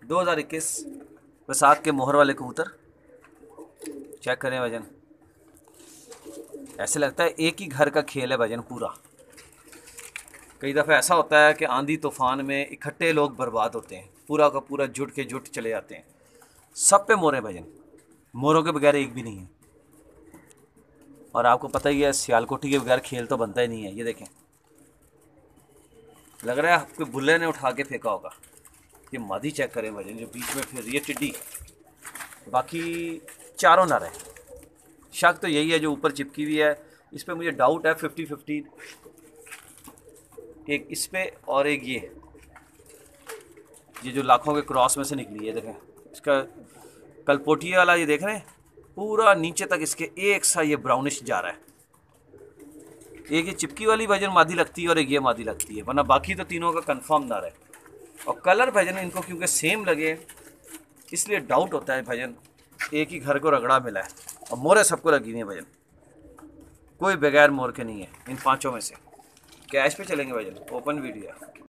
2021 वैसाख के मोहर वाले कबूतर। चेक करें वजन, ऐसे लगता है एक ही घर का खेल है वजन पूरा। कई दफ़ा ऐसा होता है कि आंधी तूफान में इकट्ठे लोग बर्बाद होते हैं, पूरा का पूरा जुट के जुट चले जाते हैं। सब पे मोर है वजन, मोरों के बगैर एक भी नहीं है। और आपको पता ही है सियालकोटी के बगैर खेल तो बनता ही नहीं है। ये देखें, लग रहा है कोई बुल्ले ने उठा के फेंका होगा। ये मादी चेक करें वजन, जो बीच में फिर रही है टिड्डी। बाकी चारों नर है। शक तो यही है जो ऊपर चिपकी हुई है, इस पर मुझे डाउट है 50-50। एक इस पे और एक ये जो लाखों के क्रॉस में से निकली है। देखें इसका कलपोटिया वाला, ये देख रहे हैं पूरा नीचे तक इसके एक सा ये ब्राउनिश जा रहा है। एक ये चिपकी वाली वजन मादी लगती है और एक ये मादी लगती है, वरना बाकी तो तीनों का कंफर्म दार है। और कलर भजन इनको क्योंकि सेम लगे इसलिए डाउट होता है भजन एक ही घर को रगड़ा मिला है। और मोरे सबको लगी हुई है भजन, कोई बगैर मोर के नहीं है इन पांचों में से। कैश पे चलेंगे भजन, ओपन वीडियो है।